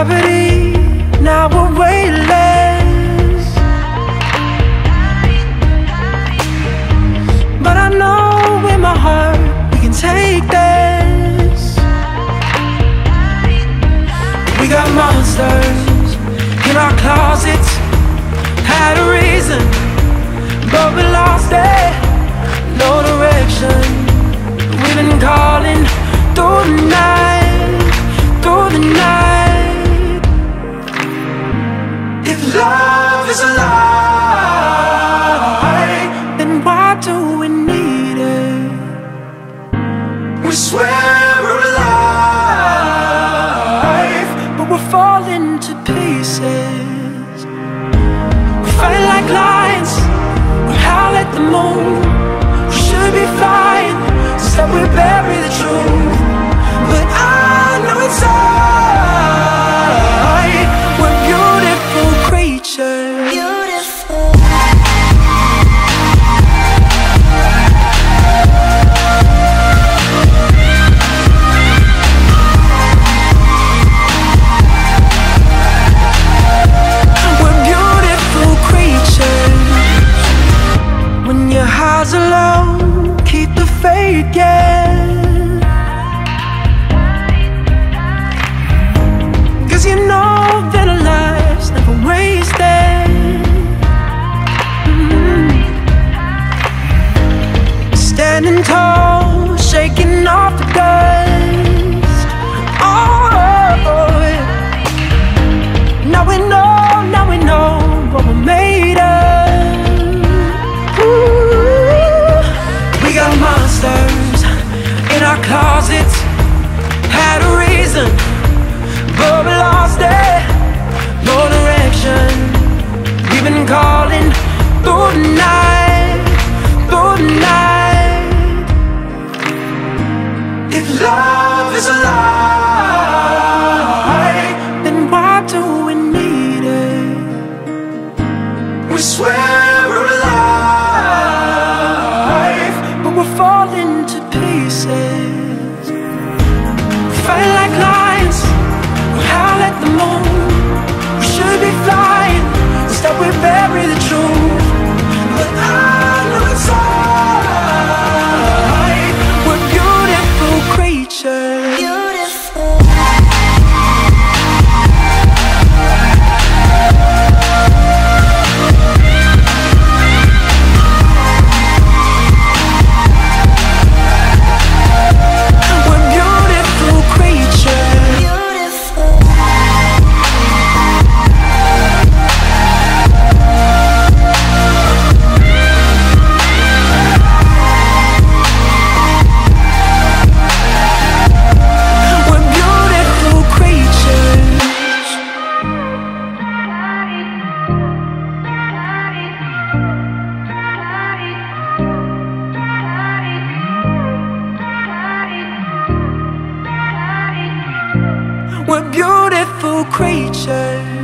gravity, now we're weightless. But I know in my heart we can take this. We got monsters in our closets, had a reason, but we lost it. No direction, we've been calling through the night, through the night. If love is a lie, then why do we need it? We swear we're alive, but we're falling to pieces. We fight like lions, we howl at the moon. We should be flying, instead we bury the truth. But I know inside we're beautiful creatures. Beautiful. We're beautiful creatures. When your highs are low, keep the faith, yeah. You know that our lives never wasted. Standing tall, shaking off the dust. Oh, yeah. Now we know what we're made of. Ooh. We got monsters in our closets, had a reason, but we lost it, no direction. We've been calling through the night, through the night. If love is a lie, then why do we need it? We swear we're alive, but we're falling to pieces. We fight like lions, howl at the moon. We should be flying, instead we bury the truth. But I know inside we're beautiful creatures. Beautiful. We're beautiful creatures. Beautiful. We're beautiful creatures.